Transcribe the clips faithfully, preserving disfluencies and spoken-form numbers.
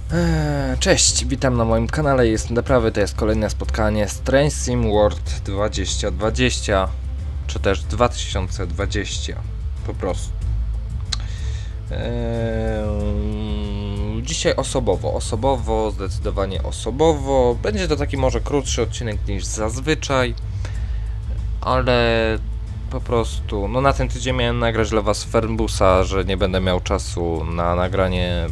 Eee, Cześć, witam na moim kanale, jestem Deprawy, to jest kolejne spotkanie z Train Sim World dwadzieścia dwadzieścia, czy też dwa tysiące dwadzieścia, po prostu. Eee, dzisiaj osobowo, osobowo, zdecydowanie osobowo, będzie to taki może krótszy odcinek niż zazwyczaj, ale po prostu, no na ten tydzień miałem nagrać dla was Fernbusa, że nie będę miał czasu na nagranie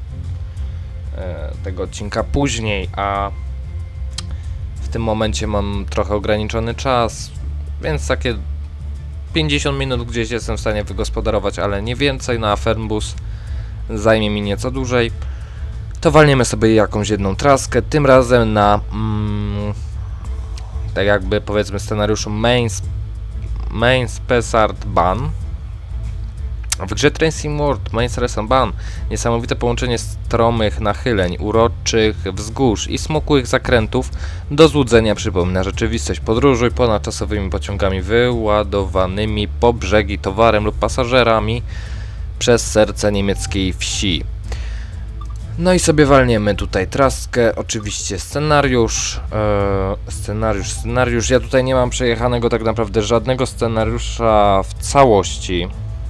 tego odcinka później, a w tym momencie mam trochę ograniczony czas, więc takie pięćdziesiąt minut gdzieś jestem w stanie wygospodarować, ale nie więcej. Na Fernbus zajmie mi nieco dłużej. To walniemy sobie jakąś jedną traskę, tym razem na mm, tak jakby powiedzmy scenariuszu Main, main Spessart Ban. W grze Train Sim World Main Spessart Ban niesamowite połączenie stromych nachyleń, uroczych wzgórz i smukłych zakrętów do złudzenia przypomina rzeczywistość. Podróżuj ponadczasowymi pociągami wyładowanymi po brzegi towarem lub pasażerami przez serce niemieckiej wsi. No i sobie walniemy tutaj traskę, oczywiście scenariusz, ee, scenariusz, scenariusz. Ja tutaj nie mam przejechanego tak naprawdę żadnego scenariusza w całości,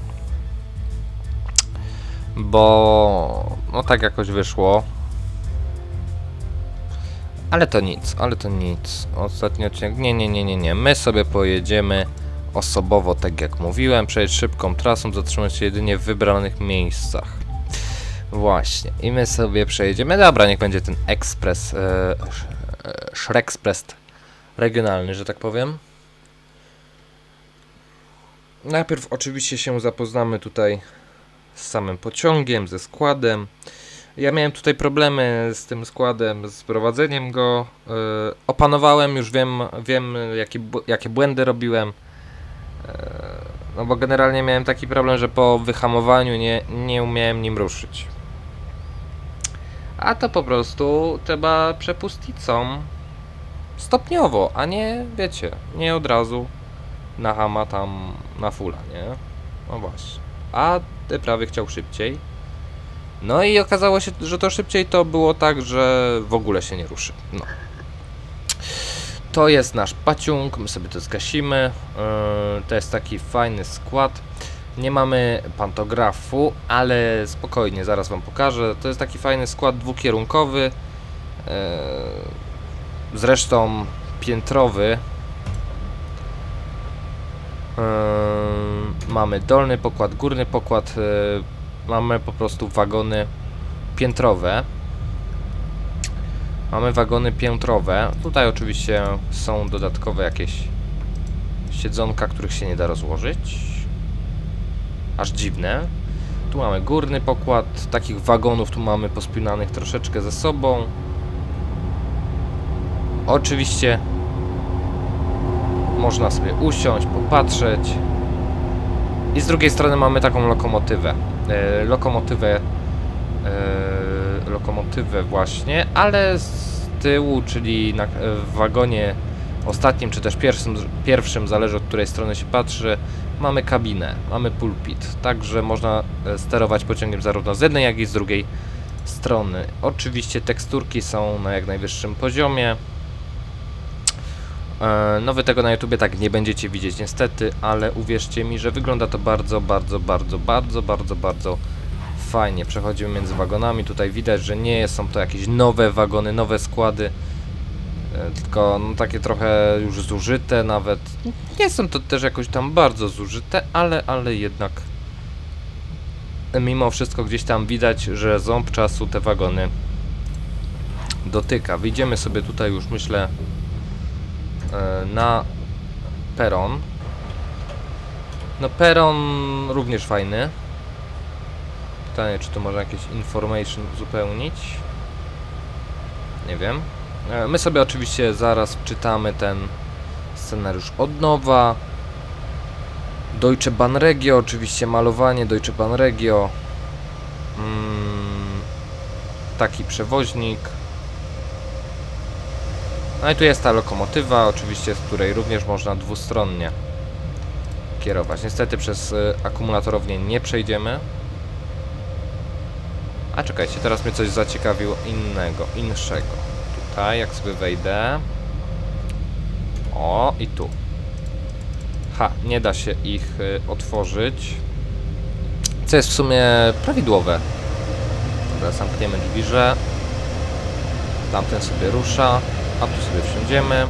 bo no tak jakoś wyszło, ale to nic, ale to nic. Ostatni odcinek, nie, nie, nie, nie, nie, my sobie pojedziemy osobowo, tak jak mówiłem, przejść szybką trasą, zatrzymać się jedynie w wybranych miejscach. Właśnie, i my sobie przejedziemy, dobra, niech będzie ten ekspres, e, Szrekspres regionalny, że tak powiem. Najpierw oczywiście się zapoznamy tutaj z samym pociągiem, ze składem. Ja miałem tutaj problemy z tym składem, z prowadzeniem go. Yy, opanowałem, już wiem, wiem jakie, jakie błędy robiłem. Yy, no bo generalnie miałem taki problem, że po wyhamowaniu nie, nie umiałem nim ruszyć. A to po prostu trzeba przepustnicą stopniowo, a nie, wiecie, nie od razu na hama tam na fulla, nie? No właśnie. A Deprawy chciał szybciej. No i okazało się, że to szybciej to było tak, że w ogóle się nie ruszy. No. To jest nasz paciąg, my sobie to zgasimy. Yy, to jest taki fajny skład. Nie mamy pantografu, ale spokojnie, zaraz wam pokażę. To jest taki fajny skład dwukierunkowy. Yy, zresztą piętrowy. Yy, mamy dolny pokład, górny pokład, yy, mamy po prostu wagony piętrowe. Mamy wagony piętrowe. Tutaj oczywiście są dodatkowe jakieś siedzonka, których się nie da rozłożyć. Aż dziwne. Tu mamy górny pokład, takich wagonów tu mamy pospinanych troszeczkę ze sobą. Oczywiście można sobie usiąść, popatrzeć. I z drugiej strony mamy taką lokomotywę. E, lokomotywę e, lokomotywę właśnie, ale z tyłu, czyli na, w wagonie ostatnim, czy też pierwszym, pierwszym, zależy od której strony się patrzy, mamy kabinę, mamy pulpit. Także można sterować pociągiem zarówno z jednej, jak i z drugiej strony. Oczywiście teksturki są na jak najwyższym poziomie. No wy tego na YouTubie tak nie będziecie widzieć niestety, ale uwierzcie mi, że wygląda to bardzo, bardzo, bardzo, bardzo, bardzo, bardzo fajnie. Przechodzimy między wagonami, tutaj widać, że nie są to jakieś nowe wagony, nowe składy, tylko no, takie trochę już zużyte nawet. Nie są to też jakoś tam bardzo zużyte, ale, ale jednak mimo wszystko gdzieś tam widać, że ząb czasu te wagony dotyka. Wyjdziemy sobie tutaj już, myślę, na peron. No peron również fajny. Pytanie, czy tu można jakieś information uzupełnić? Nie wiem. My sobie oczywiście zaraz czytamy ten scenariusz od nowa. Deutsche Bahn Regio, oczywiście malowanie Deutsche Bahn Regio. Hmm, taki przewoźnik. No i tu jest ta lokomotywa, oczywiście, z której również można dwustronnie kierować. Niestety przez y, akumulatorownię nie przejdziemy. A czekajcie, teraz mnie coś zaciekawiło innego, inszego. Tutaj, jak sobie wejdę. O, i tu. Ha, nie da się ich y, otworzyć. Co jest w sumie prawidłowe. Dobra, zamkniemy drzwiże. Tamten sobie rusza, a tu sobie wsiądziemy.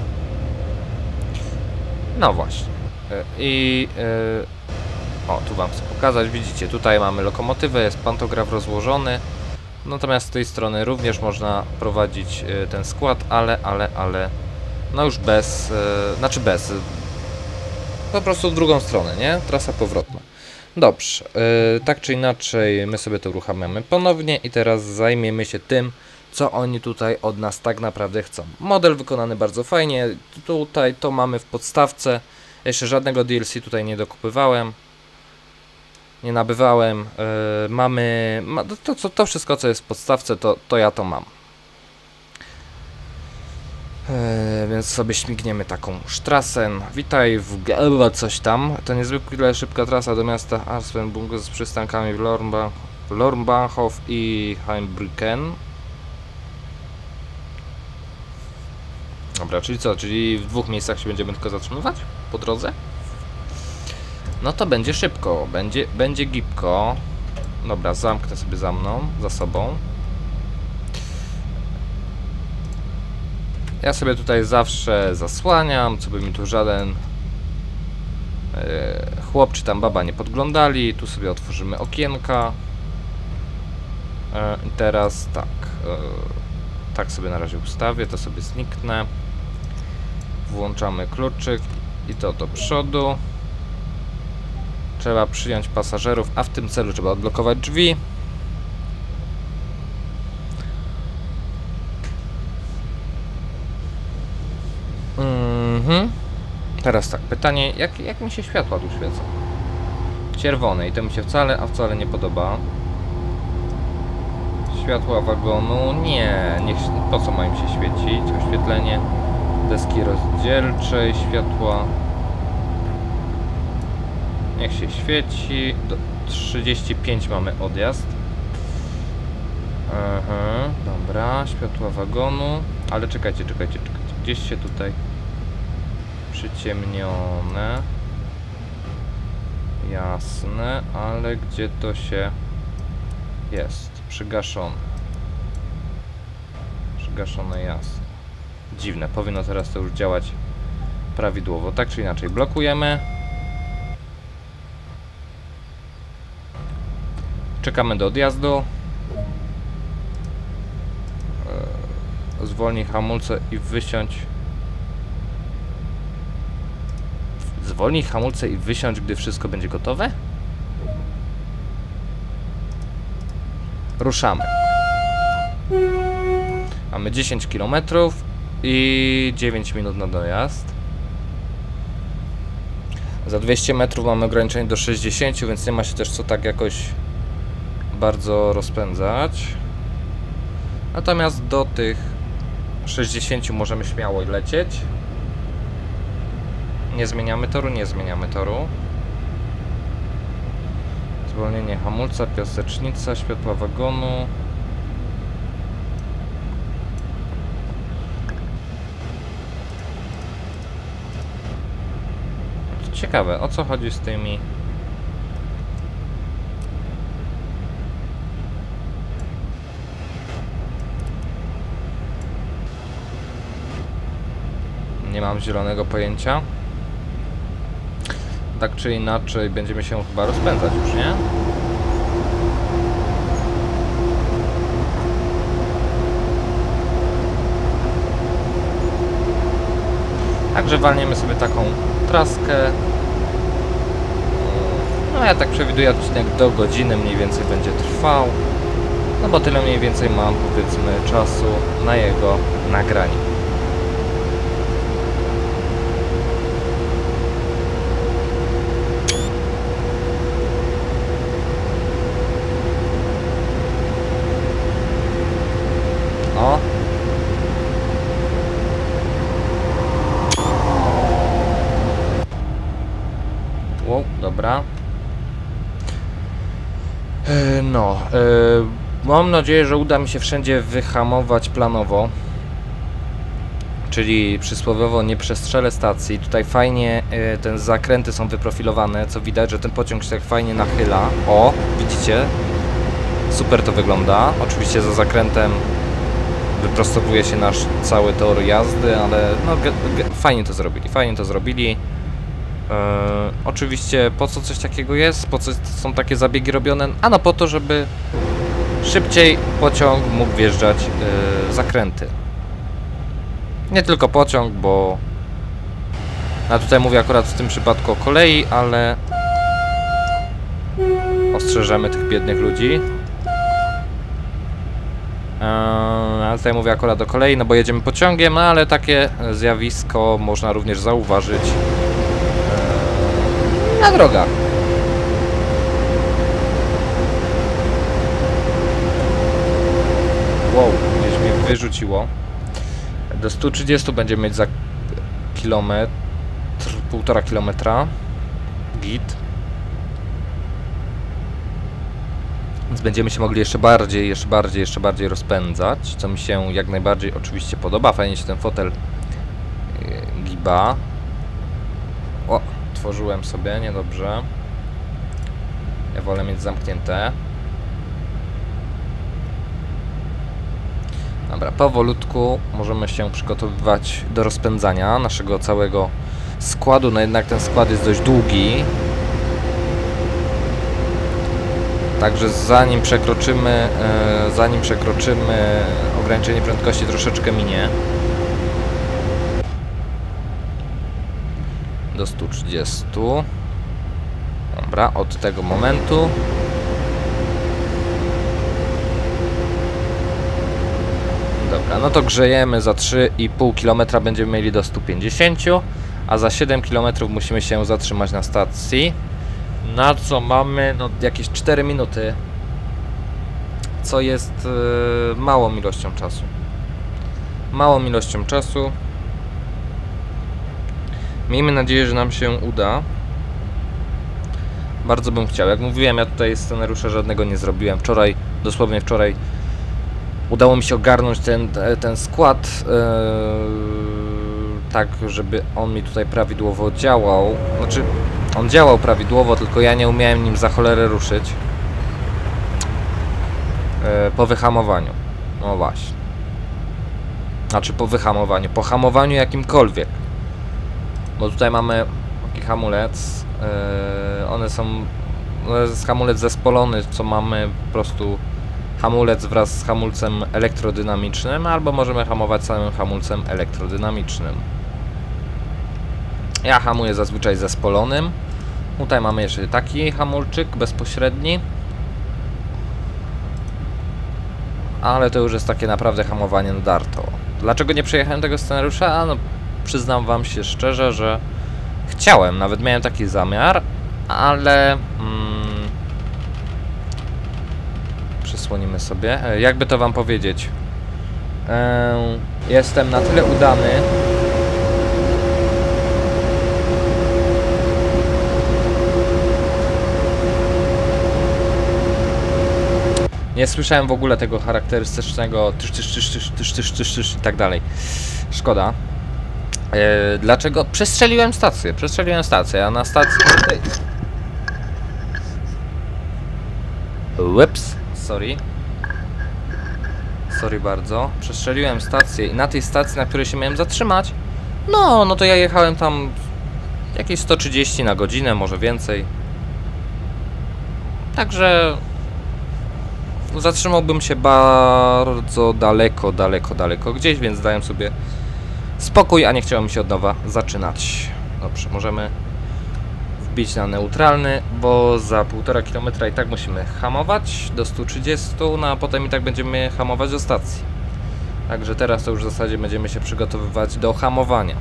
No właśnie. Y, I... Y, o, tu wam chcę pokazać. Widzicie, tutaj mamy lokomotywę, jest pantograf rozłożony. Natomiast z tej strony również można prowadzić y, ten skład, ale, ale, ale... No już bez... Y, znaczy bez... Y, po prostu w drugą stronę, nie? Trasa powrotna. Dobrze, yy, tak czy inaczej my sobie to uruchamiamy ponownie i teraz zajmiemy się tym, co oni tutaj od nas tak naprawdę chcą. Model wykonany bardzo fajnie, tutaj to mamy w podstawce, jeszcze żadnego D L C tutaj nie dokupywałem, nie nabywałem, yy, mamy, ma, to, to, to wszystko co jest w podstawce to, to ja to mam. Yy, więc sobie śmigniemy taką Strassen. Witaj w Gelba coś tam. To niezwykle szybka trasa do miasta Arsvenbungu z przystankami w Lornba, Lornbachow i Heimbrücken. Dobra, czyli co? Czyli w dwóch miejscach się będziemy tylko zatrzymywać po drodze? No to będzie szybko, będzie, będzie gibko. Dobra, zamknę sobie za mną, za sobą. Ja sobie tutaj zawsze zasłaniam, co by mi tu żaden yy, chłop czy tam baba nie podglądali. Tu sobie otworzymy okienka. Yy, I teraz tak. Yy, tak sobie na razie ustawię, to sobie zniknę. Włączamy kluczyk i to do przodu. Trzeba przyjąć pasażerów, a w tym celu trzeba odblokować drzwi. Mhm. Teraz tak, pytanie, jak, jak mi się światła tu świecą? Czerwone i to mi się wcale, a wcale nie podoba. Światła wagonu, nie, niech, po co mają się świecić? Oświetlenie deski rozdzielczej, światła. Niech się świeci. Do trzydzieści pięć mamy odjazd. Aha, dobra, światła wagonu. Ale czekajcie, czekajcie, czekajcie. Gdzieś się tutaj przyciemnione. Jasne, ale gdzie to się jest? Przygaszone. Przygaszone jasne. Dziwne, powinno teraz to już działać prawidłowo. Tak czy inaczej, blokujemy. Czekamy do odjazdu. Zwolnij hamulce i wysiądź. Zwolnij hamulce i wysiądź, gdy wszystko będzie gotowe? Ruszamy. Mamy dziesięć kilometrów i dziewięć minut na dojazd. Za dwieście metrów mamy ograniczenie do sześćdziesięciu, więc nie ma się też co tak jakoś bardzo rozpędzać. Natomiast do tych sześćdziesięciu możemy śmiało lecieć. Nie zmieniamy toru, nie zmieniamy toru. Zwolnienie hamulca, piasecznica, światła wagonu. Ciekawe, o co chodzi z tymi... Nie mam zielonego pojęcia. Tak czy inaczej będziemy się chyba rozpędzać już, nie? Także walniemy sobie taką traskę. No ja tak przewiduję, odcinek do godziny mniej więcej będzie trwał. No bo tyle mniej więcej mam, powiedzmy, czasu na jego nagranie. O! Wow, dobra. Yy, no, yy, Mam nadzieję, że uda mi się wszędzie wyhamować planowo. Czyli przysłowiowo nie przestrzelę stacji. Tutaj fajnie y, te zakręty są wyprofilowane, co widać, że ten pociąg się tak fajnie nachyla. O, widzicie? Super to wygląda. Oczywiście za zakrętem wyprostowuje się nasz cały tor jazdy, ale no fajnie to zrobili, fajnie to zrobili. Yy, oczywiście po co coś takiego jest? Po co są takie zabiegi robione? Ano po to, żeby szybciej pociąg mógł wjeżdżać yy, zakręty. Nie tylko pociąg, bo ja tutaj mówię akurat w tym przypadku o kolei, ale ostrzeżemy tych biednych ludzi. Eee, ale tutaj mówię akurat o kolei, no bo jedziemy pociągiem, no ale takie zjawisko można również zauważyć eee, na drogach. Wow, gdzieś mnie wyrzuciło. Do stu trzydziestu będziemy mieć za kilometr, półtora kilometra. Git. Więc będziemy się mogli jeszcze bardziej, jeszcze bardziej, jeszcze bardziej rozpędzać, co mi się jak najbardziej oczywiście podoba. Fajnie się ten fotel yy, giba. O, tworzyłem sobie, niedobrze. Ja wolę mieć zamknięte. Dobra, powolutku możemy się przygotowywać do rozpędzania naszego całego składu, no jednak ten skład jest dość długi. Także zanim przekroczymy, e, zanim przekroczymy ograniczenie prędkości, troszeczkę minie. Do stu trzydziestu. Dobra, od tego momentu. Dobra, no to grzejemy, za trzy i pół kilometra będziemy mieli do stu pięćdziesięciu, a za siedem kilometrów musimy się zatrzymać na stacji. Na co mamy no jakieś cztery minuty, co jest yy, małą ilością czasu. Małą ilością czasu. Miejmy nadzieję, że nam się uda. Bardzo bym chciał. Jak mówiłem, ja tutaj scenariusza żadnego nie zrobiłem. Wczoraj, dosłownie wczoraj, udało mi się ogarnąć ten, ten skład yy, tak, żeby on mi tutaj prawidłowo działał. Znaczy, on działał prawidłowo, tylko ja nie umiałem nim za cholerę ruszyć. Yy, po wyhamowaniu. No właśnie. Znaczy po wyhamowaniu. Po hamowaniu jakimkolwiek. Bo tutaj mamy taki hamulec. Yy, one są... To jest hamulec zespolony, co mamy po prostu hamulec wraz z hamulcem elektrodynamicznym, albo możemy hamować samym hamulcem elektrodynamicznym. Ja hamuję zazwyczaj zespolonym. Tutaj mamy jeszcze taki hamulczyk bezpośredni. Ale to już jest takie naprawdę hamowanie na darto. Dlaczego nie przejechałem tego scenariusza? A no, przyznam wam się szczerze, że chciałem, nawet miałem taki zamiar, ale... Mm, przysłonimy sobie. Jakby to wam powiedzieć? Eee, jestem na tyle udany. Nie słyszałem w ogóle tego charakterystycznego tysz, tysz, tysz, tysz, tysz, tysz, tysz, tysz i tak dalej. Szkoda. Eee, dlaczego? Przestrzeliłem stację. Przestrzeliłem stację, a na stacji... Ups. Sorry. Sorry bardzo. Przestrzeliłem stację i na tej stacji, na której się miałem zatrzymać, no, no to ja jechałem tam jakieś sto trzydzieści na godzinę, może więcej. Także zatrzymałbym się bardzo daleko, daleko, daleko gdzieś, więc dałem sobie spokój, a nie chciałem się od nowa zaczynać. Dobrze, możemy wbić na neutralny, bo za półtora kilometra i tak musimy hamować do stu trzydziestu, no a potem i tak będziemy hamować do stacji. Także teraz to już w zasadzie będziemy się przygotowywać do hamowania.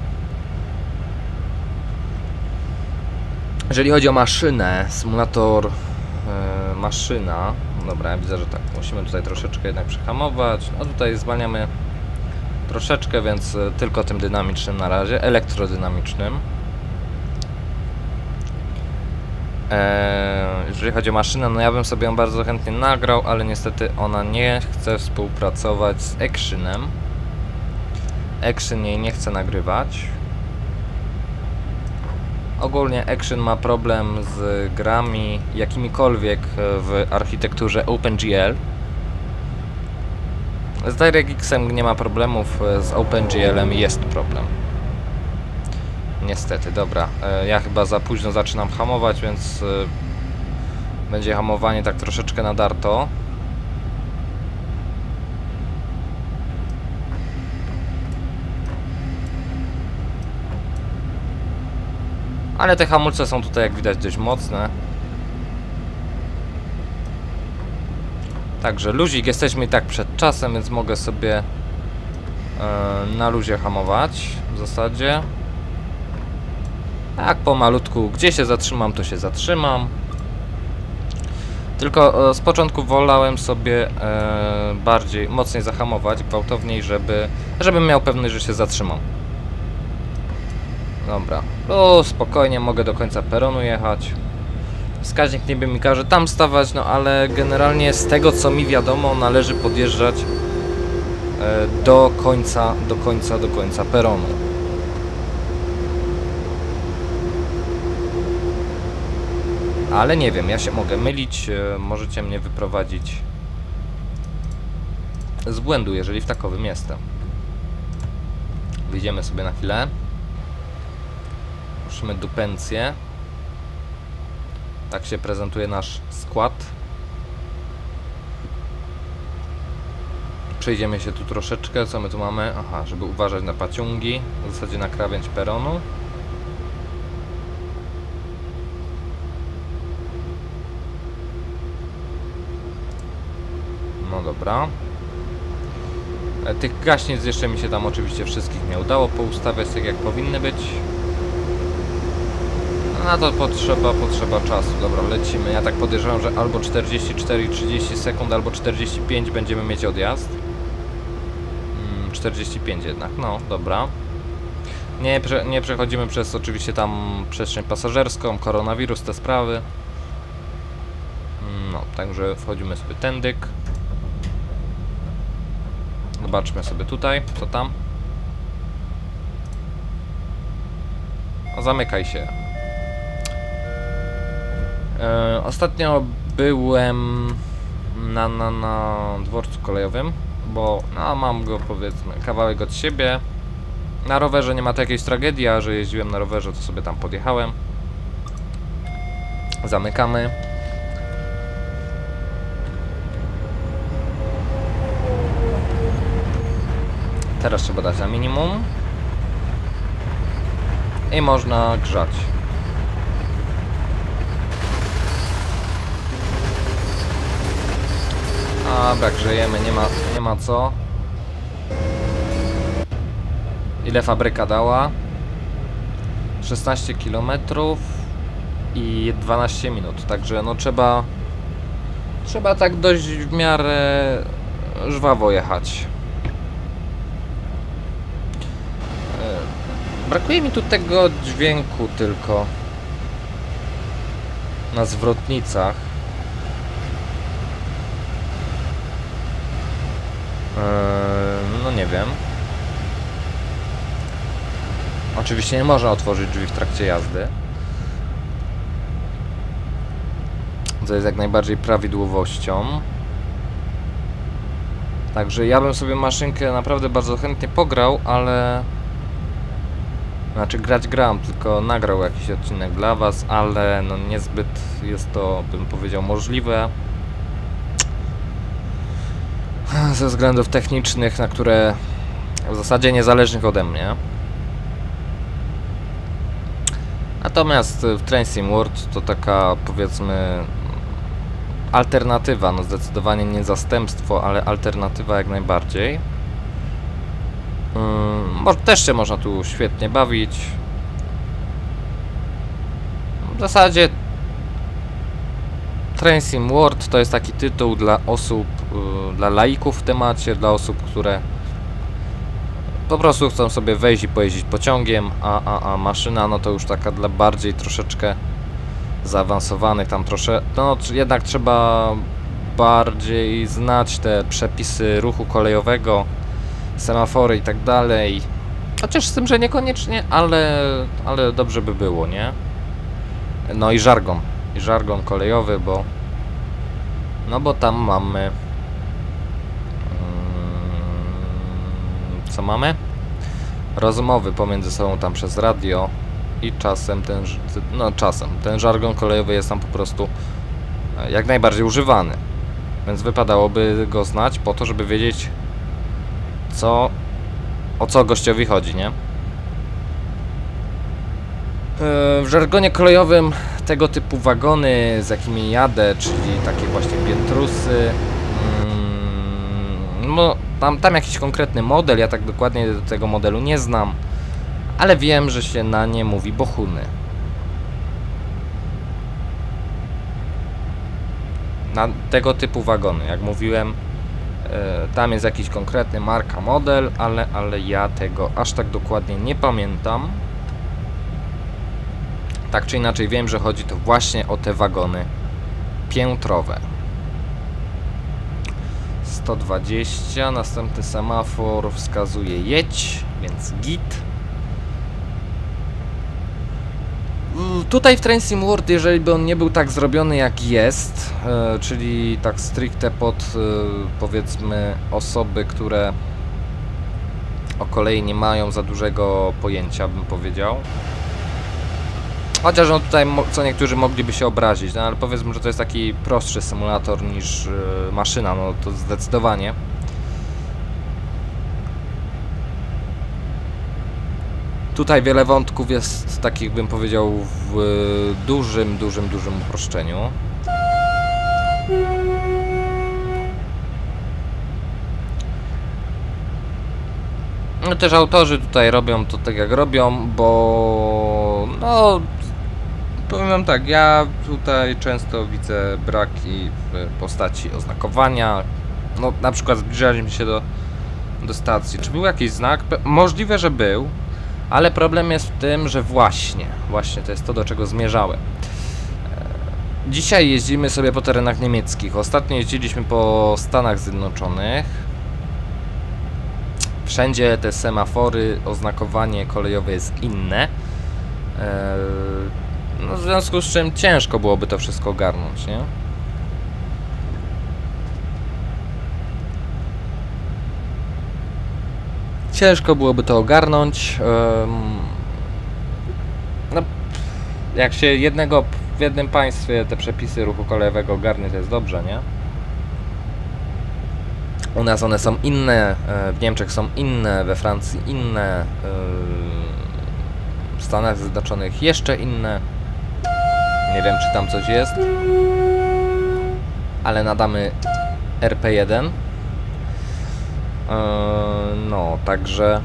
Jeżeli chodzi o maszynę, symulator yy, maszyna, dobra, ja widzę, że tak, musimy tutaj troszeczkę jednak przehamować, no tutaj zwalniamy troszeczkę, więc tylko tym dynamicznym na razie, elektrodynamicznym. Eee, jeżeli chodzi o maszynę, no ja bym sobie ją bardzo chętnie nagrał, ale niestety ona nie chce współpracować z Actionem. Action jej nie chce nagrywać. Ogólnie Action ma problem z grami jakimikolwiek w architekturze OpenGL. Z DirectXem nie ma problemów, z OpenGL-em jest problem. Niestety, dobra. Ja chyba za późno zaczynam hamować, więc będzie hamowanie tak troszeczkę nadarto. Ale te hamulce są tutaj, jak widać, dość mocne. Także luzik, jesteśmy i tak przed czasem, więc mogę sobie yy, na luzie hamować w zasadzie. Tak pomalutku, gdzie się zatrzymam, to się zatrzymam. Tylko yy, z początku wolałem sobie yy, bardziej, mocniej zahamować, gwałtowniej, żeby, żebym miał pewność, że się zatrzymam. Dobra, o, spokojnie, mogę do końca peronu jechać. Wskaźnik niby mi każe tam stawać, no ale generalnie z tego, co mi wiadomo, należy podjeżdżać e, do końca, do końca, do końca peronu. Ale nie wiem, ja się mogę mylić, e, możecie mnie wyprowadzić z błędu, jeżeli w takowym jestem. Wyjdziemy sobie na chwilę. Musimy dupencję. Tak się prezentuje nasz skład. Przejdziemy się tu troszeczkę. Co my tu mamy? Aha, żeby uważać na paciągi. W zasadzie na krawędź peronu. No dobra. Tych gaśnic jeszcze mi się tam oczywiście wszystkich nie udało poustawiać tak, jak powinny być. Na to potrzeba, potrzeba czasu. Dobra, lecimy. Ja tak podejrzewam, że albo czterdzieści cztery trzydzieści sekund, albo czterdzieści pięć będziemy mieć odjazd. Hmm, czterdzieści pięć jednak, no, dobra. Nie, prze, nie przechodzimy przez oczywiście tam przestrzeń pasażerską, koronawirus, te sprawy. No, także wchodzimy sobie tędyk. Zobaczmy sobie tutaj, co tam. O, zamykaj się. E, ostatnio byłem na, na, na dworcu kolejowym, bo no, mam go, powiedzmy, kawałek od siebie. Na rowerze nie ma to jakiejś tragedii, a że jeździłem na rowerze, to sobie tam podjechałem. Zamykamy. Teraz trzeba dać na minimum. I można grzać. Dobra, grzejemy, nie ma, nie ma co. Ile fabryka dała? szesnaście kilometrów i dwanaście minut, także no trzeba trzeba tak dość w miarę żwawo jechać. Brakuje mi tu tego dźwięku tylko na zwrotnicach. No nie wiem. Oczywiście nie można otworzyć drzwi w trakcie jazdy. Co jest jak najbardziej prawidłowością. Także ja bym sobie maszynkę naprawdę bardzo chętnie pograł, ale... Znaczy grać gram, tylko nagrał jakiś odcinek dla was, ale no niezbyt jest to, bym powiedział, możliwe. Ze względów technicznych, na które w zasadzie niezależnych ode mnie. Natomiast w Train Sim World to taka, powiedzmy, alternatywa, no zdecydowanie nie zastępstwo, ale alternatywa jak najbardziej. Hmm, też się można tu świetnie bawić. W zasadzie Train Sim World to jest taki tytuł dla osób, yy, dla laików w temacie, dla osób, które po prostu chcą sobie wejść i pojeździć pociągiem, a, a, a maszyna no to już taka dla bardziej troszeczkę zaawansowanych, tam troszkę, no jednak trzeba bardziej znać te przepisy ruchu kolejowego, semafory i tak dalej. Chociaż z tym, że niekoniecznie, ale, ale dobrze by było, nie? No i żargon, i żargon kolejowy, bo no bo tam mamy hmm, co mamy? Rozmowy pomiędzy sobą tam przez radio i czasem ten, no czasem, ten żargon kolejowy jest tam po prostu jak najbardziej używany. Więc wypadałoby go znać po to, żeby wiedzieć co, o co gościowi chodzi, nie? W żargonie kolejowym tego typu wagony, z jakimi jadę, czyli takie właśnie piętrusy, mm, no, tam, tam jakiś konkretny model, ja tak dokładnie do tego modelu nie znam, ale wiem, że się na nie mówi bochuny. Na tego typu wagony, jak mówiłem, e, tam jest jakiś konkretny marka, model, ale, ale ja tego aż tak dokładnie nie pamiętam. Tak czy inaczej wiem, że chodzi to właśnie o te wagony piętrowe. sto dwadzieścia, następny semafor wskazuje jedź, więc git. Tutaj w Train Sim World, jeżeli by on nie był tak zrobiony jak jest, e, czyli tak stricte pod e, powiedzmy osoby, które o kolei nie mają za dużego pojęcia, bym powiedział. Chociaż no tutaj co niektórzy mogliby się obrazić, no ale powiedzmy, że to jest taki prostszy symulator niż yy, maszyna, no to zdecydowanie. Tutaj wiele wątków jest takich, bym powiedział, w yy, dużym, dużym, dużym uproszczeniu. No też autorzy tutaj robią to tak jak robią, bo no powiem wam tak, ja tutaj często widzę braki w postaci oznakowania. No na przykład zbliżaliśmy się do, do stacji. Czy był jakiś znak? Możliwe, że był, ale problem jest w tym, że właśnie, właśnie to jest to, do czego zmierzałem. Dzisiaj jeździmy sobie po terenach niemieckich. Ostatnio jeździliśmy po Stanach Zjednoczonych. Wszędzie te semafory, oznakowanie kolejowe jest inne. Eee, no w związku z czym ciężko byłoby to wszystko ogarnąć, nie? Ciężko byłoby to ogarnąć. Eee, no, jak się jednego w jednym państwie te przepisy ruchu kolejowego ogarnie, to jest dobrze, nie? U nas one są inne, w Niemczech są inne, we Francji inne, w Stanach Zjednoczonych jeszcze inne. Nie wiem, czy tam coś jest, ale nadamy R P jeden. No, także...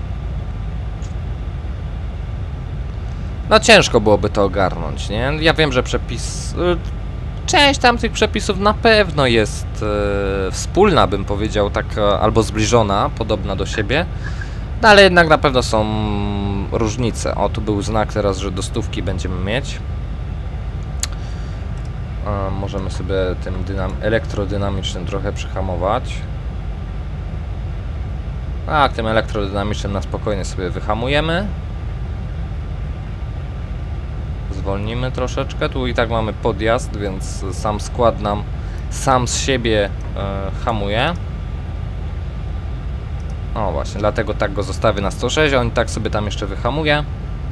No ciężko byłoby to ogarnąć, nie? Ja wiem, że przepis... Część tam tych przepisów na pewno jest e, wspólna, bym powiedział, tak albo zbliżona, podobna do siebie, no ale jednak na pewno są różnice. O, tu był znak teraz, że do stówki będziemy mieć. E, możemy sobie tym dynam elektrodynamicznym trochę przyhamować. A, tym elektrodynamicznym na spokojnie sobie wyhamujemy. Zwolnimy troszeczkę, tu i tak mamy podjazd, więc sam skład nam sam z siebie e, hamuje. O właśnie, dlatego tak go zostawię na sto sześć, a on tak sobie tam jeszcze wyhamuje.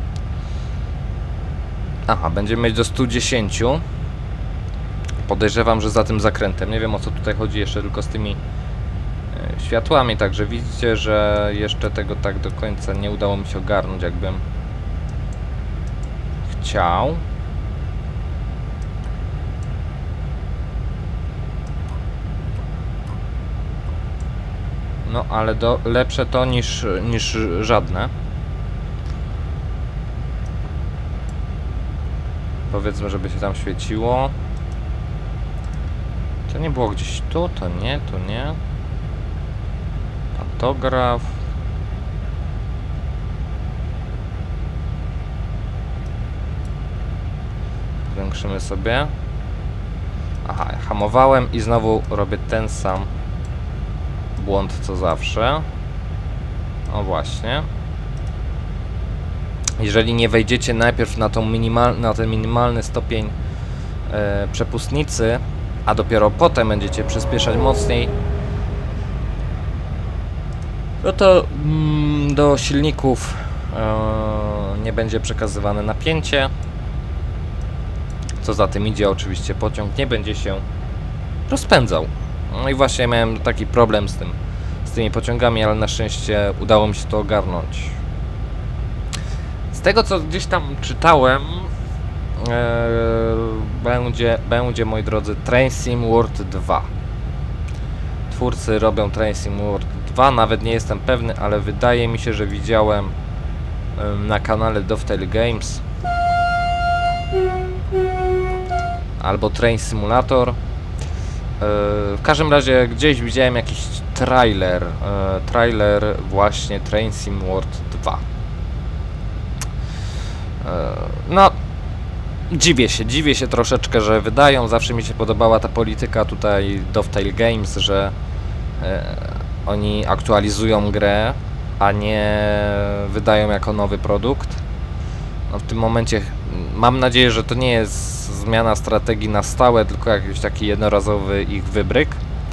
Aha, będziemy mieć do stu dziesięciu. Podejrzewam, że za tym zakrętem. Nie wiem, o co tutaj chodzi jeszcze tylko z tymi e, światłami, także widzicie, że jeszcze tego tak do końca nie udało mi się ogarnąć, jakbym chciał. No, ale do, lepsze to niż, niż żadne. Powiedzmy, żeby się tam świeciło. To nie było gdzieś tu, to nie, to nie. Pantograf. zwiększymy sobie. Aha, hamowałem i znowu robię ten sam błąd co zawsze. O właśnie. Jeżeli nie wejdziecie najpierw na, tą minimal, na ten minimalny stopień e, przepustnicy, a dopiero potem będziecie przyspieszać mocniej, no to mm, do silników e, nie będzie przekazywane napięcie. Co za tym idzie, oczywiście pociąg nie będzie się rozpędzał. No i właśnie miałem taki problem z tym, z tymi pociągami, ale na szczęście udało mi się to ogarnąć. Z tego co gdzieś tam czytałem, e, będzie, będzie, moi drodzy, Train Sim World dwa. Twórcy robią Train Sim World dwa, nawet nie jestem pewny, ale wydaje mi się, że widziałem e, na kanale Dovetail Games albo Train Simulator. E, w każdym razie gdzieś widziałem jakiś trailer, e, trailer właśnie Train Sim World dwa. No, dziwię się, dziwię się troszeczkę, że wydają. Zawsze mi się podobała ta polityka tutaj Dovetail Games, że e, oni aktualizują grę, a nie wydają jako nowy produkt. No, w tym momencie mam nadzieję, że to nie jest zmiana strategii na stałe, tylko jakiś taki jednorazowy ich wybryk.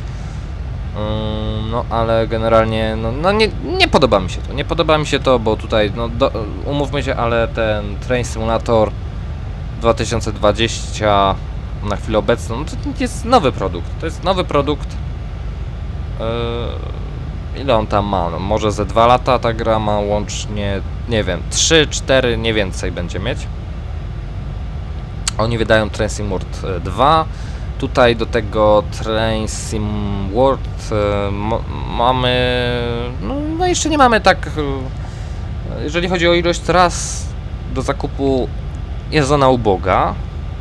No ale generalnie no, no nie, nie podoba mi się to, nie podoba mi się to, bo tutaj no do, umówmy się, ale ten Train Simulator dwa tysiące dwudziesty na chwilę obecną, no to jest nowy produkt, to jest nowy produkt. Yy, ile on tam ma? No, może ze dwa lata ta gra ma łącznie, nie wiem, trzy, cztery, nie więcej będzie mieć. Oni wydają Train Sim World dwa. Tutaj do tego Train Sim World e, mamy, no, no jeszcze nie mamy tak, e, jeżeli chodzi o ilość tras do zakupu, jest ona uboga.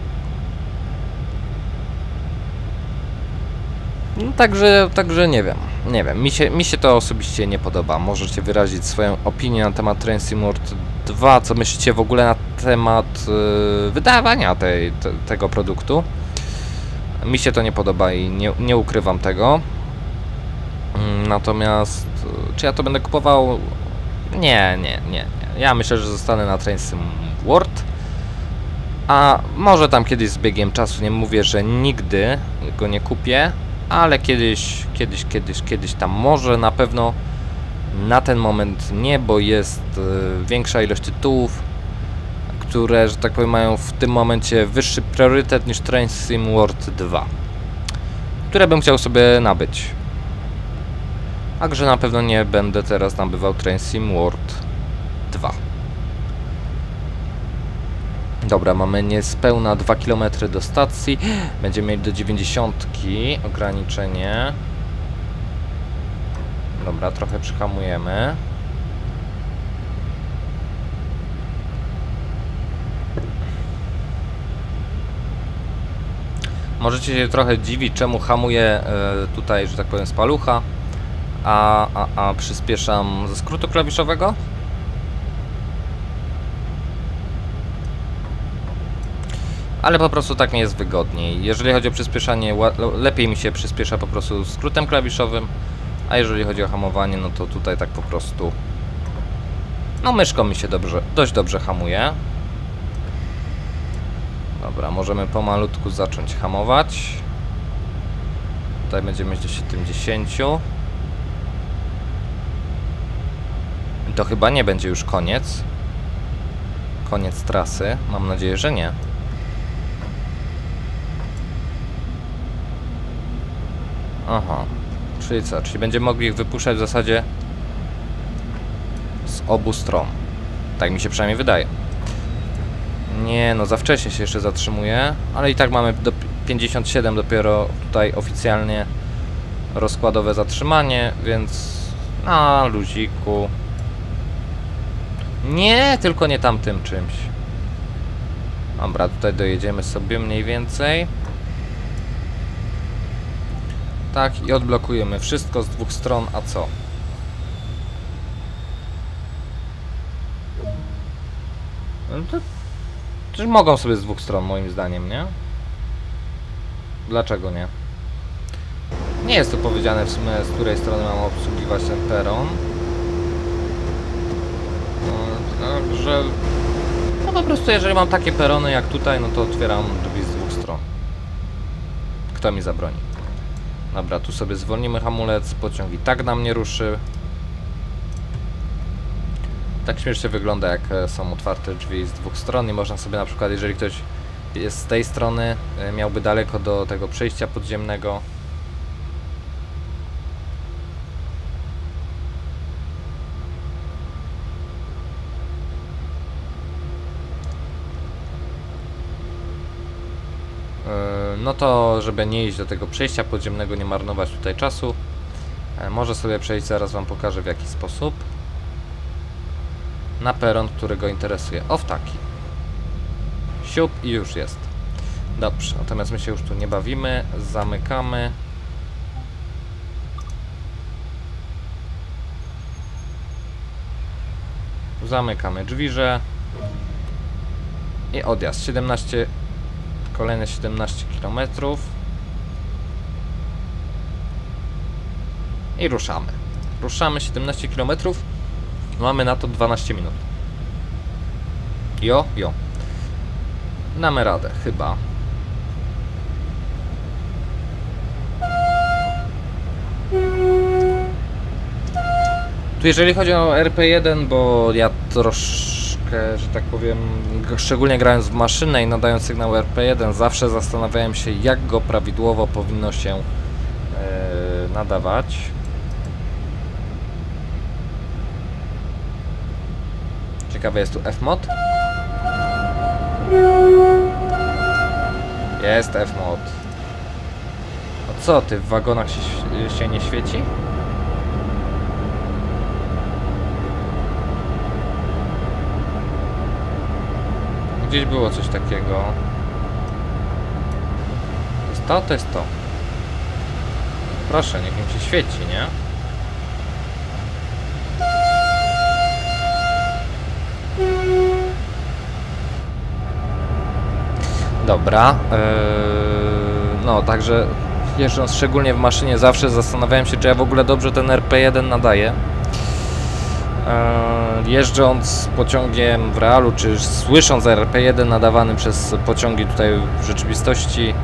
No, także, także nie wiem, nie wiem, mi się, mi się to osobiście nie podoba. Możecie wyrazić swoją opinię na temat Train Sim World dwa, co myślicie w ogóle na temat e, wydawania tej, te, tego produktu. Mi się to nie podoba i nie, nie ukrywam tego. Natomiast czy ja to będę kupował? Nie, nie, nie, nie. Ja myślę, że zostanę na Train Sim World. A może tam kiedyś z biegiem czasu, nie mówię, że nigdy go nie kupię, ale kiedyś, kiedyś, kiedyś, kiedyś tam może, na pewno na ten moment nie, bo jest y, większa ilość tytułów, które, że tak powiem, mają w tym momencie wyższy priorytet niż Train Sim World dwa, które bym chciał sobie nabyć. Także na pewno nie będę teraz nabywał Train Sim World dwa. Dobra, mamy niespełna dwa kilometry do stacji. Będziemy mieli do dziewięćdziesiątki ograniczenie. Dobra, trochę przyhamujemy. Możecie się trochę dziwić, czemu hamuję e, tutaj, że tak powiem, z palucha, a, a, a przyspieszam ze skrótu klawiszowego. Ale po prostu tak mi jest wygodniej. Jeżeli chodzi o przyspieszanie, lepiej mi się przyspiesza po prostu skrótem klawiszowym, a jeżeli chodzi o hamowanie, no to tutaj tak po prostu, no myszką mi się dobrze, dość dobrze hamuje. Dobra, możemy pomalutku zacząć hamować. Tutaj będziemy mieć do siedemdziesięciu. I to chyba nie będzie już koniec. Koniec trasy. Mam nadzieję, że nie. Aha. Czyli co? Czyli będziemy mogli ich wypuszczać w zasadzie z obu stron. Tak mi się przynajmniej wydaje. Nie, no za wcześnie się jeszcze zatrzymuje, ale i tak mamy do pięćdziesiąt siedem dopiero tutaj oficjalnie rozkładowe zatrzymanie, więc na luziku. Nie, tylko nie tamtym czymś. Dobra, tutaj dojedziemy sobie mniej więcej. Tak, i odblokujemy wszystko z dwóch stron, a co? No to Przecież mogą sobie z dwóch stron, moim zdaniem, nie? Dlaczego nie? Nie jest tu powiedziane w sumie, z której strony mam obsługiwać ten peron. No, także... No po prostu jeżeli mam takie perony jak tutaj, no to otwieram drzwi z dwóch stron. Kto mi zabroni? Dobra, tu sobie zwolnimy hamulec, pociąg i tak nam nie ruszy. Tak śmiesznie wygląda, jak są otwarte drzwi z dwóch stron i można sobie na przykład, jeżeli ktoś jest z tej strony, miałby daleko do tego przejścia podziemnego. No to, żeby nie iść do tego przejścia podziemnego, nie marnować tutaj czasu, może sobie przejść, zaraz wam pokażę w jaki sposób. Na peron, który go interesuje. O, w taki. Siup i już jest. Dobrze, natomiast my się już tu nie bawimy. Zamykamy. Zamykamy drzwiże. I odjazd. siedemnaście, kolejne siedemnaście kilometrów. I ruszamy. Ruszamy siedemnaście kilometrów. Mamy na to dwanaście minut. Jo, jo. Damy radę, chyba. Tu jeżeli chodzi o R P jeden, bo ja troszkę, że tak powiem, szczególnie grając w maszynę i nadając sygnał R P jeden, zawsze zastanawiałem się, jak go prawidłowo powinno się yy, nadawać. Ciekawe, jest tu F-mod? Jest F-mod. A co, ty w wagonach się, się nie świeci? Gdzieś było coś takiego. To jest to, to jest to. Proszę, niech mi się świeci, nie? Dobra, yy, no także jeżdżąc szczególnie w maszynie zawsze zastanawiałem się, czy ja w ogóle dobrze ten R P jeden nadaję. Yy, jeżdżąc pociągiem w realu, czy słysząc R P jeden nadawany przez pociągi tutaj w rzeczywistości, yy,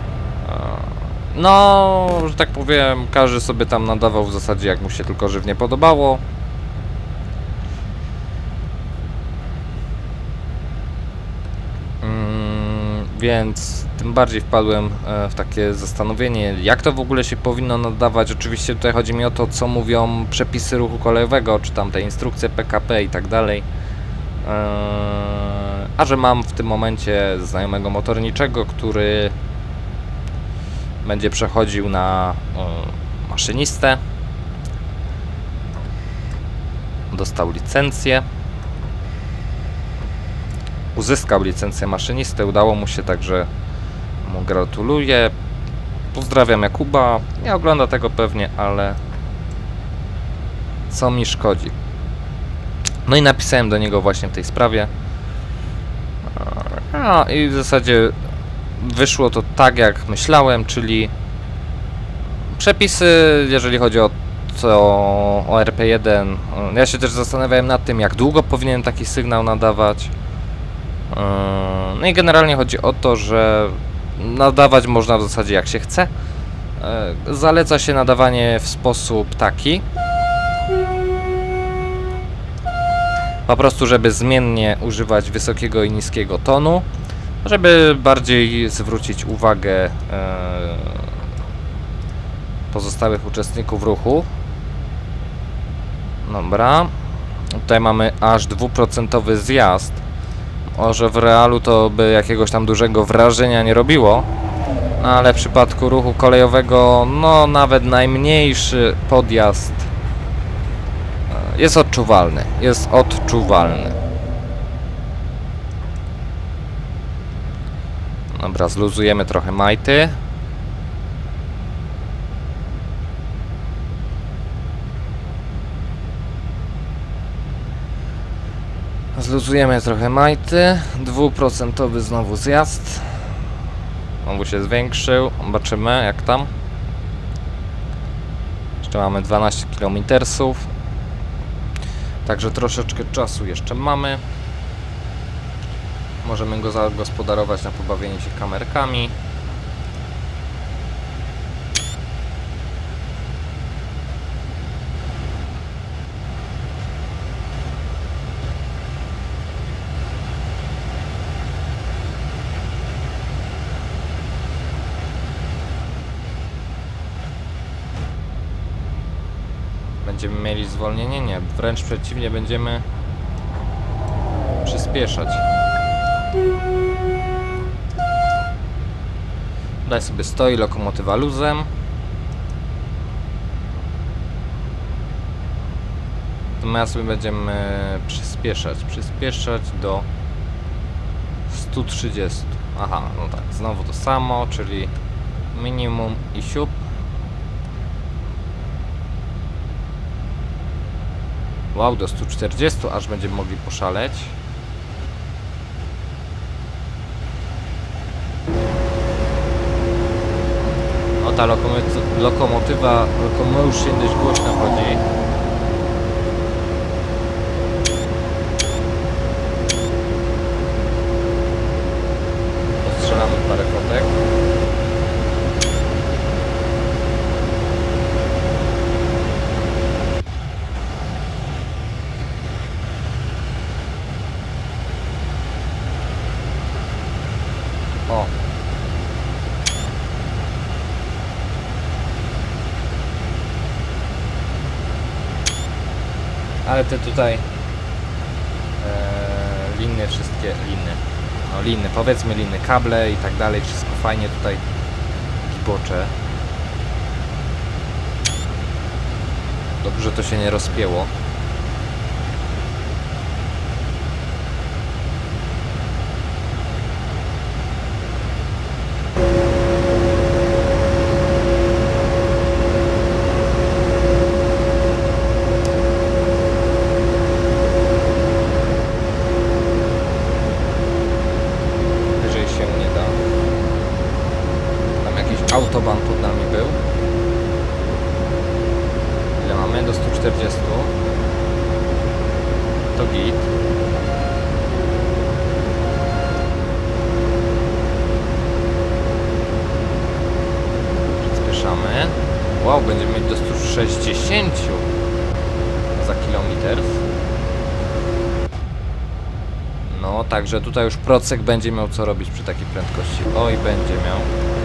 no, że tak powiem, każdy sobie tam nadawał w zasadzie jak mu się tylko żywnie podobało. Więc tym bardziej wpadłem w takie zastanowienie, jak to w ogóle się powinno nadawać. Oczywiście tutaj chodzi mi o to, co mówią przepisy ruchu kolejowego, czy tam te instrukcje P K P i tak dalej. A że mam w tym momencie znajomego motorniczego, który będzie przechodził na maszynistę. Dostał licencję. Uzyskał licencję maszynisty, udało mu się, także mu gratuluję. Pozdrawiam Jakuba. Nie ogląda tego pewnie, ale co mi szkodzi. No i napisałem do niego właśnie w tej sprawie. A, i w zasadzie wyszło to tak, jak myślałem, czyli przepisy, jeżeli chodzi o to, o R P jeden. Ja się też zastanawiałem nad tym, jak długo powinienem taki sygnał nadawać. No i generalnie chodzi o to, że nadawać można w zasadzie jak się chce. Zaleca się nadawanie w sposób taki, po prostu żeby zmiennie używać wysokiego i niskiego tonu, żeby bardziej zwrócić uwagę pozostałych uczestników ruchu. Dobra, tutaj mamy aż dwuprocentowy zjazd. Może w realu to by jakiegoś tam dużego wrażenia nie robiło, ale w przypadku ruchu kolejowego, no nawet najmniejszy podjazd jest odczuwalny, jest odczuwalny. Dobra, zluzujemy trochę majty. Zluzujemy trochę majty. Dwuprocentowy znowu zjazd. Znowu się zwiększył. Zobaczymy jak tam. Jeszcze mamy dwanaście kilometrów. Także troszeczkę czasu jeszcze mamy. Możemy go zagospodarować na pobawienie się kamerkami. Będziemy mieli zwolnienie? Nie, wręcz przeciwnie, będziemy przyspieszać. Daj sobie stoi, lokomotywa luzem. Natomiast my będziemy przyspieszać, przyspieszać do stu trzydziestu. Aha, no tak, znowu to samo, czyli minimum i siup. Wow, do stu czterdziestu aż będziemy mogli poszaleć. O, ta lokomotywa, lokomotywa lokomotion dość głośno chodzi. Postrzelamy parę kotek. O. Ale te tutaj e, liny, wszystkie liny, no liny, powiedzmy liny, kable i tak dalej, wszystko fajnie tutaj gibocze. Dobrze, że to się nie rozpięło. Autobahn pod nami był. Ile mamy? Do stu czterdziestu. To git. Przyspieszamy. Wow, będziemy mieć do stu sześćdziesięciu za kilometr. No, także tutaj już procek będzie miał co robić przy takiej prędkości. Oj, będzie miał.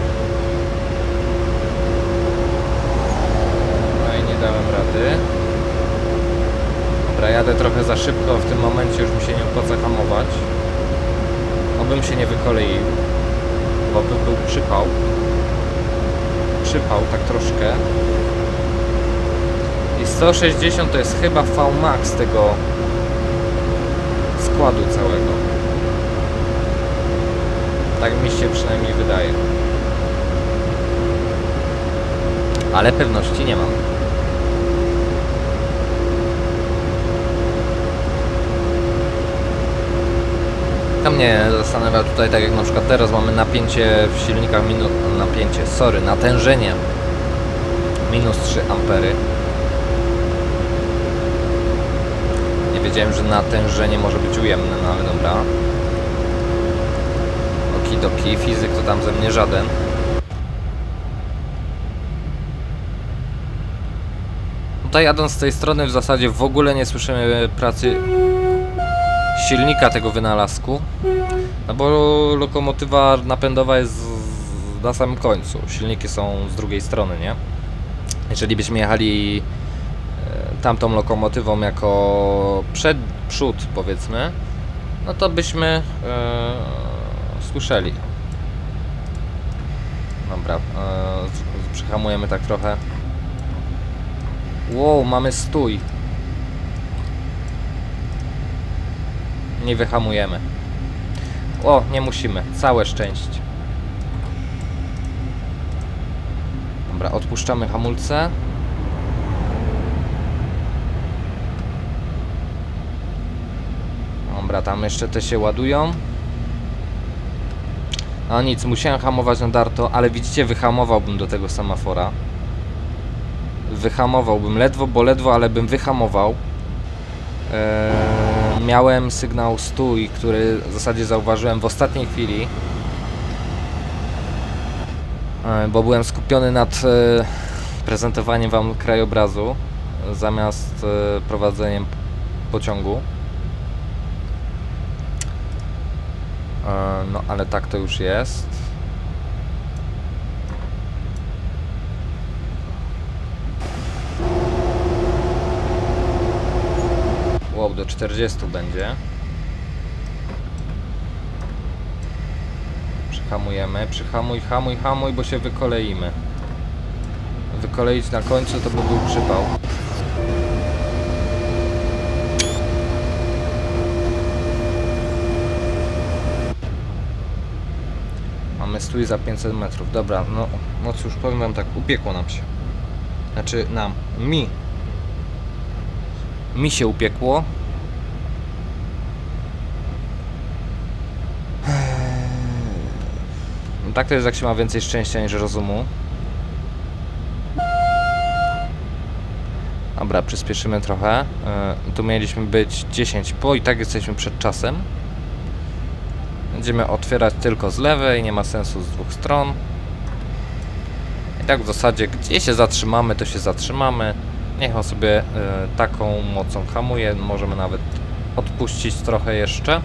Dałem rady. Dobra, jadę trochę za szybko, w tym momencie już mi się nie opłaca hamować. Obym się nie wykoleił, bo by był przypał. Przypał, tak troszkę. I sto sześćdziesiąt to jest chyba V max tego składu całego. Tak mi się przynajmniej wydaje. Ale pewności nie mam. To mnie zastanawia tutaj, tak jak na przykład teraz mamy napięcie w silnikach, minu, napięcie, sorry, natężenie minus trzy ampery. Nie wiedziałem, że natężenie może być ujemne, no ale dobra. Okidoki, fizyk to tam ze mnie żaden. Tutaj jadąc z tej strony w zasadzie w ogóle nie słyszymy pracy silnika tego wynalazku, no bo lokomotywa napędowa jest na samym końcu, silniki są z drugiej strony, nie? Jeżeli byśmy jechali tamtą lokomotywą jako przed, przód powiedzmy, no to byśmy e, słyszeli. Dobra, e, przyhamujemy tak trochę. Wow, mamy stój. Nie wyhamujemy. O, nie musimy. Całe szczęście. Dobra, odpuszczamy hamulce. Dobra, tam jeszcze te się ładują. No nic, musiałem hamować na darto, ale widzicie, wyhamowałbym do tego semafora. Wyhamowałbym ledwo, bo ledwo, ale bym wyhamował. Eee, miałem sygnał stój, który w zasadzie zauważyłem w ostatniej chwili. Eee, bo byłem skupiony nad e, prezentowaniem wam krajobrazu zamiast e, prowadzeniem pociągu. No ale tak to już jest. Wow, do czterdziestu będzie. Przyhamujemy, przyhamuj, hamuj, hamuj, bo się wykoleimy. Wykoleić na końcu to by był przypał. Mamy stój za pięćset metrów. Dobra, no, no cóż, powiem wam tak, upiekło nam się. Znaczy nam, mi. Mi się upiekło. No tak to jest, jak się ma więcej szczęścia niż rozumu. Dobra, przyspieszymy trochę. Yy, tu mieliśmy być dziesięć po i tak jesteśmy przed czasem. Będziemy otwierać tylko z lewej, nie ma sensu z dwóch stron. I tak w zasadzie, gdzie się zatrzymamy, to się zatrzymamy. Niech on sobie y, taką mocą hamuje. Możemy nawet odpuścić trochę jeszcze.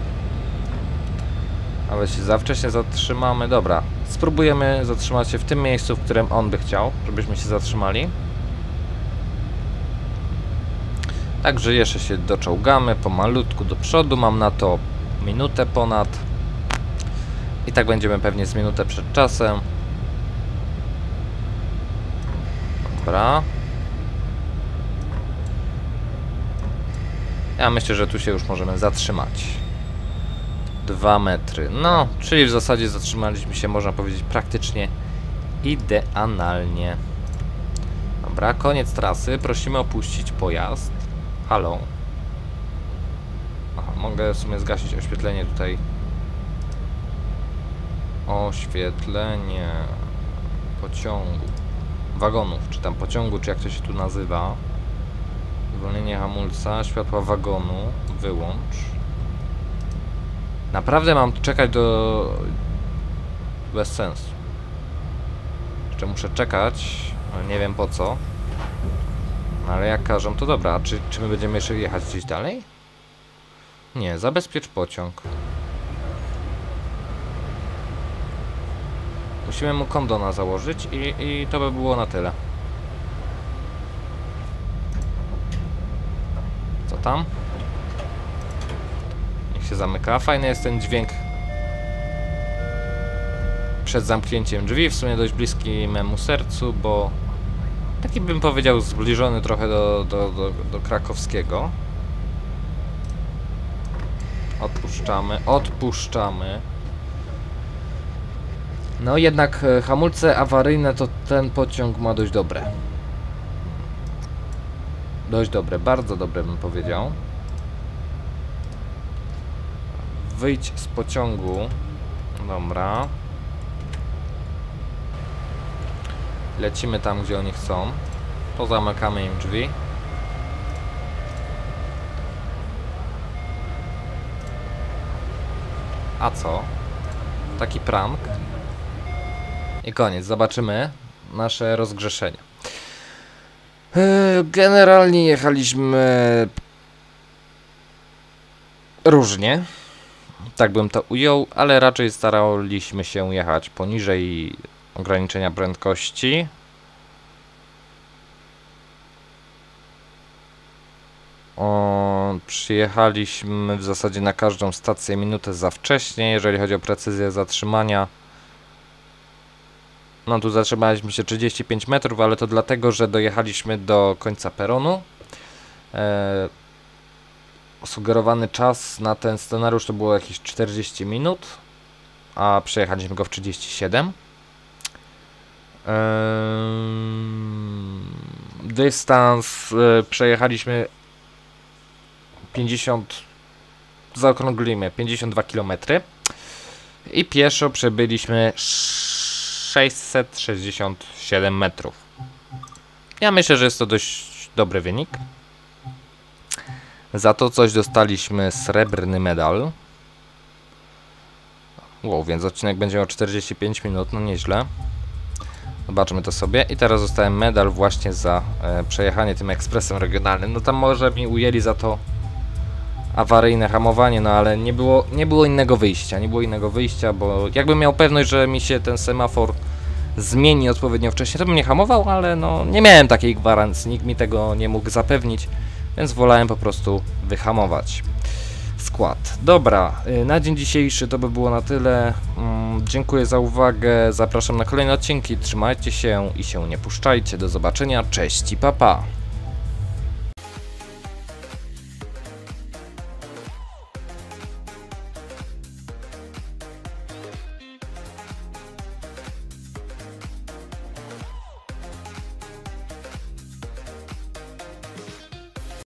Ale się za wcześnie zatrzymamy. Dobra, spróbujemy zatrzymać się w tym miejscu, w którym on by chciał, żebyśmy się zatrzymali. Także jeszcze się doczołgamy pomalutku do przodu. Mam na to minutę ponad. I tak będziemy pewnie z minutę przed czasem. Dobra. Ja myślę, że tu się już możemy zatrzymać. Dwa metry. No, czyli w zasadzie zatrzymaliśmy się, można powiedzieć, praktycznie idealnie. Dobra, koniec trasy. Prosimy opuścić pojazd. Halo. Aha, mogę w sumie zgasić oświetlenie tutaj. Oświetlenie pociągu, wagonów, czy tam pociągu, czy jak to się tu nazywa. Zwolnienie hamulca, światła wagonu, wyłącz. Naprawdę mam czekać do... bez sensu. Jeszcze muszę czekać, ale nie wiem po co. Ale jak każą, to dobra. A czy, czy my będziemy jeszcze jechać gdzieś dalej? Nie, zabezpiecz pociąg. Musimy mu kondona założyć i, i to by było na tyle. Co tam? Niech się zamyka. Fajny jest ten dźwięk przed zamknięciem drzwi. W sumie dość bliski memu sercu, bo taki bym powiedział zbliżony trochę do, do, do, do krakowskiego. Odpuszczamy, odpuszczamy. No jednak e, hamulce awaryjne to ten pociąg ma dość dobre. Dość dobre, bardzo dobre bym powiedział. Wyjdź z pociągu. Dobra. Lecimy tam, gdzie oni chcą. Pozamykamy im drzwi. A co? Taki prank. I koniec, zobaczymy nasze rozgrzeszenie. Generalnie jechaliśmy różnie, tak bym to ujął, ale raczej staraliśmy się jechać poniżej ograniczenia prędkości. O, przyjechaliśmy w zasadzie na każdą stację minutę za wcześnie, jeżeli chodzi o precyzję zatrzymania. No tu zatrzymaliśmy się trzydzieści pięć metrów, ale to dlatego, że dojechaliśmy do końca peronu. E, sugerowany czas na ten scenariusz to było jakieś czterdzieści minut, a przejechaliśmy go w trzydzieści siedem. E, dystans e, przejechaliśmy pięćdziesiąt zaokrąglimy pięćdziesiąt dwa kilometry i pieszo przebyliśmy sześćset sześćdziesiąt siedem metrów. Ja myślę, że jest to dość dobry wynik. Za to coś dostaliśmy srebrny medal. Wow, więc odcinek będzie miał czterdzieści pięć minut, no nieźle. Zobaczmy to sobie. I teraz dostałem medal właśnie za e, przejechanie tym ekspresem regionalnym. No tam może mi ujęli za to awaryjne hamowanie, no ale nie było, nie było innego wyjścia. Nie było innego wyjścia, bo jakbym miał pewność, że mi się ten semafor zmieni odpowiednio wcześniej, to bym nie hamował, ale no nie miałem takiej gwarancji. Nikt mi tego nie mógł zapewnić, więc wolałem po prostu wyhamować skład. Dobra, na dzień dzisiejszy to by było na tyle. Mm, dziękuję za uwagę, zapraszam na kolejne odcinki, trzymajcie się i się nie puszczajcie. Do zobaczenia, cześć i pa pa!